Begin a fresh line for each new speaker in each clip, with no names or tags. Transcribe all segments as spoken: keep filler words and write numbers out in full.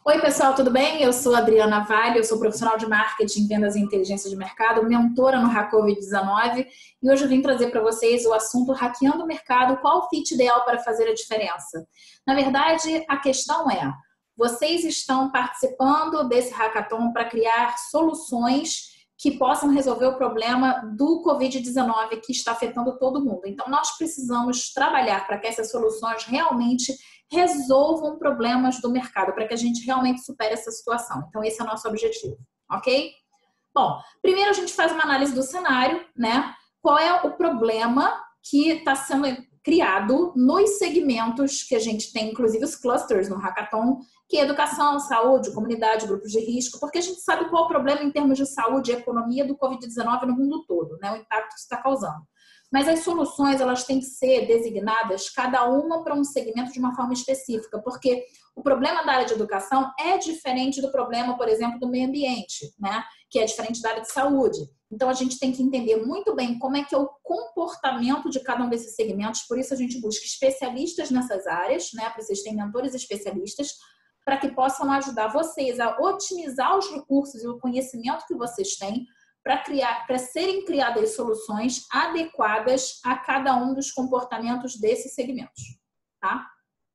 Oi, pessoal, tudo bem? Eu sou a Adriana Vale, eu sou profissional de marketing, vendas e inteligência de mercado, mentora no HackCovid dezenove e hoje eu vim trazer para vocês o assunto hackeando o mercado, qual o fit ideal para fazer a diferença. Na verdade, a questão é, vocês estão participando desse hackathon para criar soluções que possam resolver o problema do Covid dezenove que está afetando todo mundo. Então, nós precisamos trabalhar para que essas soluções realmente resolvam problemas do mercado, para que a gente realmente supere essa situação. Então, esse é o nosso objetivo, ok? Bom, primeiro a gente faz uma análise do cenário, né? Qual é o problema que está sendo criado nos segmentos que a gente tem, inclusive os clusters no hackathon, que é educação, saúde, comunidade, grupos de risco, porque a gente sabe qual é o problema em termos de saúde e economia do Covid dezenove no mundo todo, né? O impacto que isso está causando. Mas as soluções, elas têm que ser designadas, cada uma para um segmento de uma forma específica, porque o problema da área de educação é diferente do problema, por exemplo, do meio ambiente, né? Que é diferente da área de saúde. Então, a gente tem que entender muito bem como é que é o comportamento de cada um desses segmentos, por isso a gente busca especialistas nessas áreas, né? Para vocês terem mentores especialistas, para que possam ajudar vocês a otimizar os recursos e o conhecimento que vocês têm, para criar, para serem criadas soluções adequadas a cada um dos comportamentos desses segmentos, tá?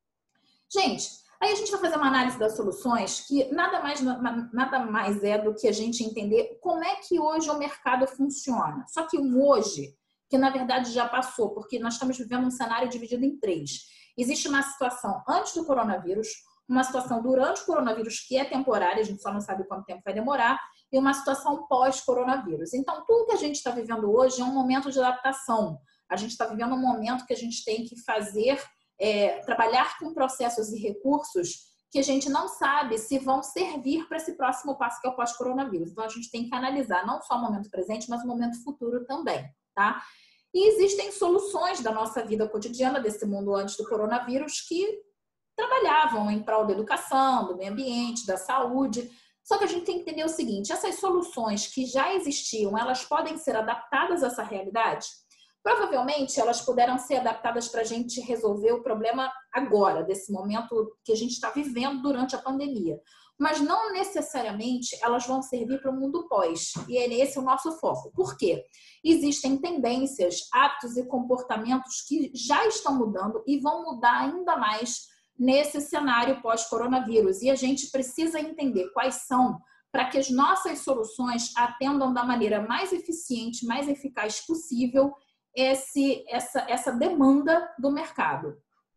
Gente, aí a gente vai fazer uma análise das soluções que nada mais, nada mais é do que a gente entender como é que hoje o mercado funciona. Só que um hoje, que na verdade já passou, porque nós estamos vivendo um cenário dividido em três. Existe uma situação antes do coronavírus, uma situação durante o coronavírus que é temporária, a gente só não sabe quanto tempo vai demorar, e uma situação pós-coronavírus. Então, tudo que a gente está vivendo hoje é um momento de adaptação. A gente está vivendo um momento que a gente tem que fazer, é, trabalhar com processos e recursos que a gente não sabe se vão servir para esse próximo passo que é o pós-coronavírus. Então, a gente tem que analisar não só o momento presente, mas o momento futuro também, tá? E existem soluções da nossa vida cotidiana, desse mundo antes do coronavírus, que trabalhavam em prol da educação, do meio ambiente, da saúde. Só que a gente tem que entender o seguinte, essas soluções que já existiam, elas podem ser adaptadas a essa realidade? Provavelmente elas puderam ser adaptadas para a gente resolver o problema agora, desse momento que a gente está vivendo durante a pandemia. Mas não necessariamente elas vão servir para o mundo pós. E é esse o nosso foco. Por quê? Existem tendências, hábitos e comportamentos que já estão mudando e vão mudar ainda mais nesse cenário pós-coronavírus. E a gente precisa entender quais são para que as nossas soluções atendam da maneira mais eficiente, mais eficaz possível esse, essa, essa demanda do mercado.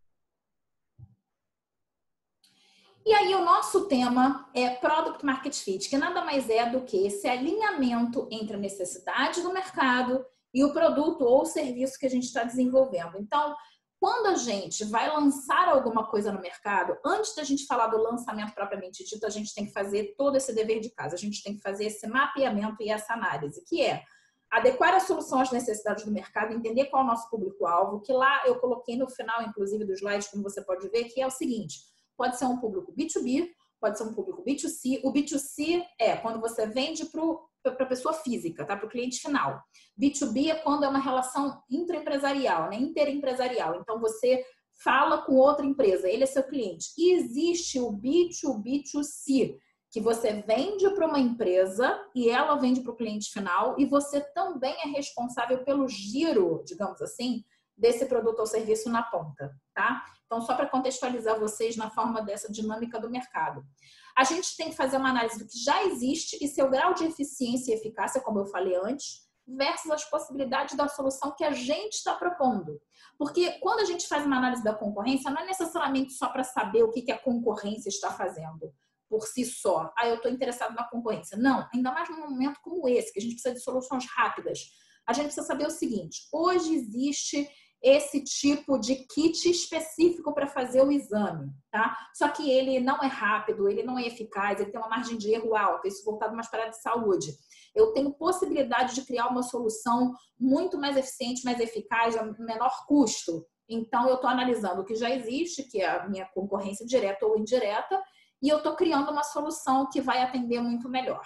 E aí o nosso tema é Product Market Fit, que nada mais é do que esse alinhamento entre a necessidade do mercado e o produto ou serviço que a gente está desenvolvendo. Então, quando a gente vai lançar alguma coisa no mercado, antes da gente falar do lançamento propriamente dito, a gente tem que fazer todo esse dever de casa. A gente tem que fazer esse mapeamento e essa análise, que é adequar a solução às necessidades do mercado, entender qual é o nosso público-alvo, que lá eu coloquei no final, inclusive, do slide, como você pode ver, que é o seguinte, pode ser um público B dois B, pode ser um público B dois C. O B dois C é quando você vende para para a pessoa física, tá? Para o cliente final. B dois B é quando é uma relação intraempresarial, né? Interempresarial. Então, você fala com outra empresa, ele é seu cliente. E existe o B dois B dois C, que você vende para uma empresa e ela vende para o cliente final e você também é responsável pelo giro, digamos assim, desse produto ou serviço na ponta, tá? Então, só para contextualizar vocês na forma dessa dinâmica do mercado. A gente tem que fazer uma análise do que já existe e seu grau de eficiência e eficácia, como eu falei antes, versus as possibilidades da solução que a gente está propondo. Porque quando a gente faz uma análise da concorrência, não é necessariamente só para saber o que a concorrência está fazendo por si só. Ah, eu estou interessado na concorrência. Não, ainda mais num momento como esse, que a gente precisa de soluções rápidas. A gente precisa saber o seguinte, hoje existe esse tipo de kit específico para fazer o exame, tá? Só que ele não é rápido, ele não é eficaz, ele tem uma margem de erro alta, isso voltado mais para a área de saúde. Eu tenho possibilidade de criar uma solução muito mais eficiente, mais eficaz, a menor custo. Então, eu estou analisando o que já existe, que é a minha concorrência direta ou indireta, e eu estou criando uma solução que vai atender muito melhor.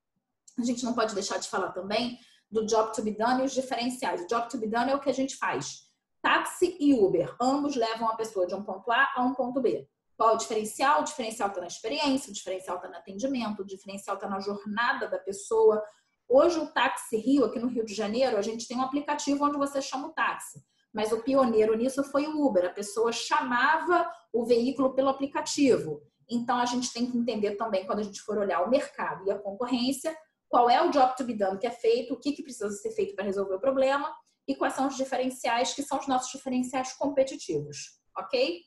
A gente não pode deixar de falar também do Job to be Done e os diferenciais. O Job to be Done é o que a gente faz. Táxi e Uber, ambos levam a pessoa de um ponto A a um ponto B. Qual é o diferencial? O diferencial está na experiência, o diferencial está no atendimento, o diferencial está na jornada da pessoa. Hoje o Táxi Rio, aqui no Rio de Janeiro, a gente tem um aplicativo onde você chama o táxi. Mas o pioneiro nisso foi o Uber. A pessoa chamava o veículo pelo aplicativo. Então, a gente tem que entender também, quando a gente for olhar o mercado e a concorrência, qual é o job to be done que é feito, o que, que precisa ser feito para resolver o problema e quais são os diferenciais que são os nossos diferenciais competitivos. Ok?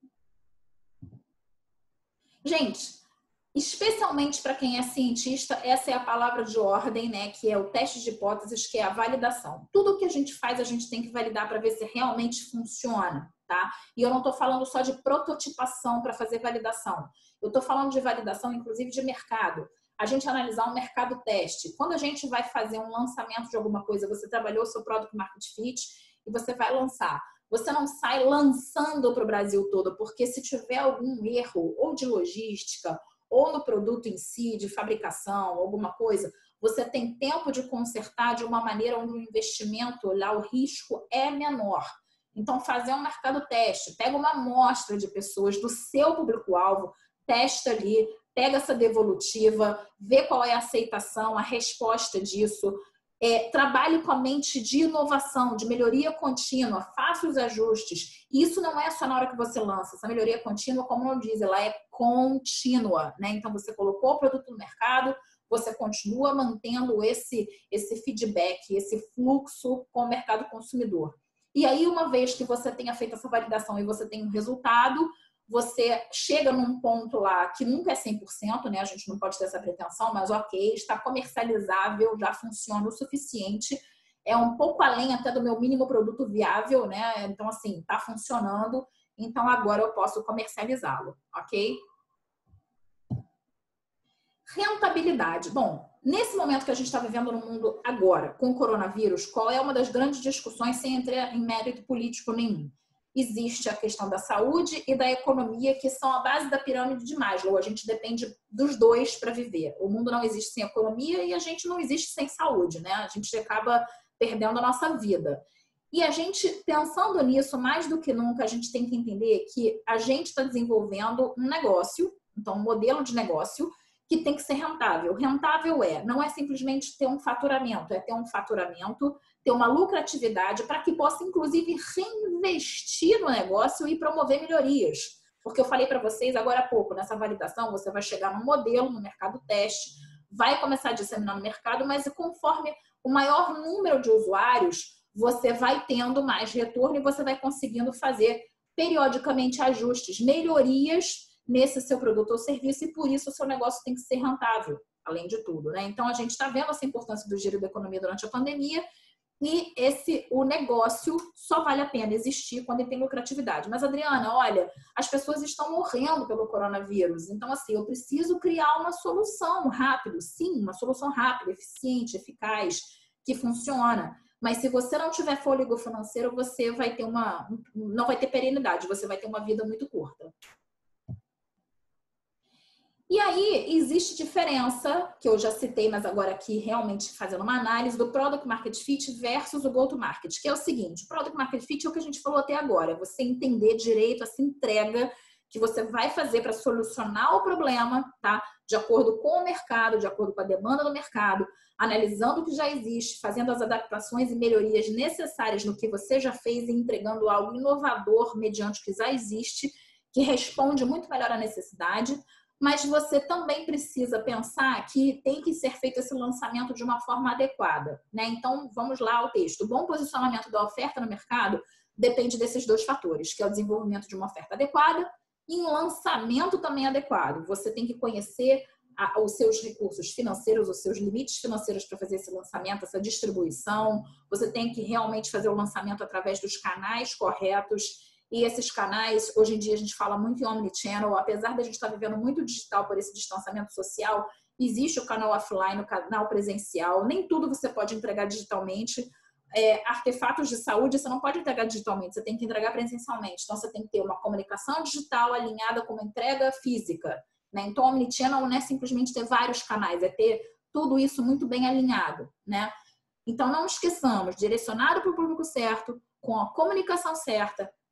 Gente, especialmente para quem é cientista, essa é a palavra de ordem, né? Que é o teste de hipóteses, que é a validação. Tudo que a gente faz, a gente tem que validar para ver se realmente funciona, tá? E eu não estou falando só de prototipação para fazer validação. Eu estou falando de validação, inclusive, de mercado. A gente analisar um mercado teste. Quando a gente vai fazer um lançamento de alguma coisa, você trabalhou o seu Product Market Fit e você vai lançar. Você não sai lançando para o Brasil todo, porque se tiver algum erro, ou de logística, ou no produto em si, de fabricação, alguma coisa, você tem tempo de consertar de uma maneira onde o investimento, lá o risco é menor. Então, fazer um mercado teste, pega uma amostra de pessoas do seu público-alvo, testa ali, pega essa devolutiva, vê qual é a aceitação, a resposta disso. É, trabalhe com a mente de inovação, de melhoria contínua, faça os ajustes. E isso não é só na hora que você lança. Essa melhoria contínua, como não diz, ela é contínua, né? Então, você colocou o produto no mercado, você continua mantendo esse, esse feedback, esse fluxo com o mercado consumidor. E aí, uma vez que você tenha feito essa validação e você tem um resultado, você chega num ponto lá que nunca é cem por cento, né? A gente não pode ter essa pretensão, mas ok, está comercializável, já funciona o suficiente. É um pouco além até do meu mínimo produto viável, né? Então, assim, está funcionando. Então, agora eu posso comercializá-lo, ok? Rentabilidade. Bom, nesse momento que a gente está vivendo no mundo agora, com o coronavírus, qual é uma das grandes discussões sem entrar em mérito político nenhum? Existe a questão da saúde e da economia, que são a base da pirâmide de Maslow. A gente depende dos dois para viver. O mundo não existe sem economia e a gente não existe sem saúde, né? A gente acaba perdendo a nossa vida. E a gente, pensando nisso, mais do que nunca, a gente tem que entender que a gente está desenvolvendo um negócio, então um modelo de negócio, que tem que ser rentável. Rentável é, não é simplesmente ter um faturamento, é ter um faturamento, ter uma lucratividade para que possa, inclusive, reinvestir no negócio e promover melhorias. Porque eu falei para vocês agora há pouco, nessa validação, você vai chegar num modelo, no mercado teste, vai começar a disseminar no mercado, mas conforme o maior número de usuários, você vai tendo mais retorno e você vai conseguindo fazer periodicamente ajustes, melhorias nesse seu produto ou serviço, e por isso o seu negócio tem que ser rentável, além de tudo, né? Então, a gente está vendo essa importância do giro da economia durante a pandemia, e esse, o negócio só vale a pena existir quando ele tem lucratividade. Mas, Adriana, olha, as pessoas estão morrendo pelo coronavírus, então, assim, eu preciso criar uma solução rápida, sim, uma solução rápida, eficiente, eficaz, que funciona. Mas se você não tiver fôlego financeiro, você vai ter uma, não vai ter perenidade, você vai ter uma vida muito curta. E aí, existe diferença, que eu já citei, mas agora aqui realmente fazendo uma análise do Product Market Fit versus o Go-to-Market, que é o seguinte, o Product Market Fit é o que a gente falou até agora, é você entender direito essa entrega que você vai fazer para solucionar o problema, tá? De acordo com o mercado, de acordo com a demanda do mercado, analisando o que já existe, fazendo as adaptações e melhorias necessárias no que você já fez e entregando algo inovador mediante o que já existe, que responde muito melhor à necessidade. Mas você também precisa pensar que tem que ser feito esse lançamento de uma forma adequada, né? Então, vamos lá ao texto. O bom posicionamento da oferta no mercado depende desses dois fatores, que é o desenvolvimento de uma oferta adequada e um lançamento também adequado. Você tem que conhecer a, os seus recursos financeiros, os seus limites financeiros para fazer esse lançamento, essa distribuição. Você tem que realmente fazer o lançamento através dos canais corretos. E esses canais, hoje em dia a gente fala muito em omnichannel, apesar de a gente estar vivendo muito digital por esse distanciamento social, existe o canal offline, o canal presencial, nem tudo você pode entregar digitalmente. É, artefatos de saúde você não pode entregar digitalmente, você tem que entregar presencialmente. Então você tem que ter uma comunicação digital alinhada com uma entrega física, né? Então omnichannel não é simplesmente ter vários canais, é ter tudo isso muito bem alinhado, né? Então não esqueçamos, direcionado para o público certo, com a comunicação certa,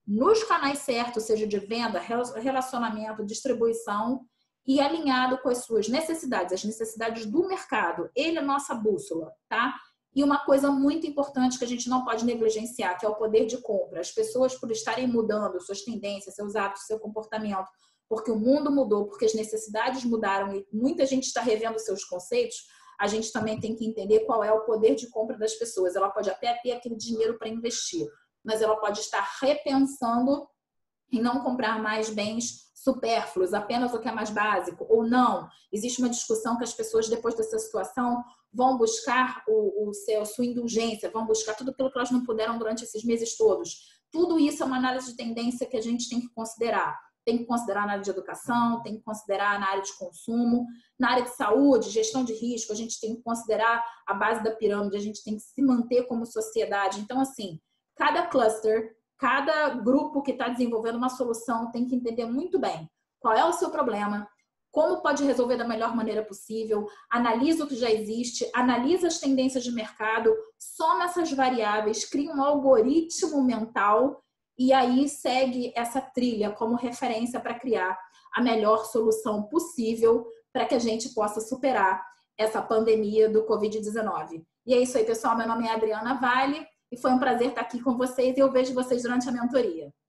nos canais certos, seja de venda, relacionamento, distribuição, e alinhado com as suas necessidades, as necessidades do mercado. Ele é nossa bússola, tá? E uma coisa muito importante que a gente não pode negligenciar, que é o poder de compra. As pessoas, por estarem mudando suas tendências, seus hábitos, seu comportamento, porque o mundo mudou, porque as necessidades mudaram e muita gente está revendo seus conceitos, a gente também tem que entender qual é o poder de compra das pessoas. Ela pode até ter aquele dinheiro para investir, mas ela pode estar repensando em não comprar mais bens supérfluos, apenas o que é mais básico, ou não. Existe uma discussão que as pessoas, depois dessa situação, vão buscar o, o seu, a sua indulgência, vão buscar tudo aquilo que elas não puderam durante esses meses todos. Tudo isso é uma análise de tendência que a gente tem que considerar. Tem que considerar na área de educação, tem que considerar na área de consumo, na área de saúde, gestão de risco, a gente tem que considerar a base da pirâmide, a gente tem que se manter como sociedade. Então, assim, cada cluster, cada grupo que está desenvolvendo uma solução tem que entender muito bem qual é o seu problema, como pode resolver da melhor maneira possível, analisa o que já existe, analisa as tendências de mercado, soma essas variáveis, cria um algoritmo mental e aí segue essa trilha como referência para criar a melhor solução possível para que a gente possa superar essa pandemia do covid dezenove. E é isso aí, pessoal. Meu nome é Adriana Vale. E foi um prazer estar aqui com vocês e eu vejo vocês durante a mentoria.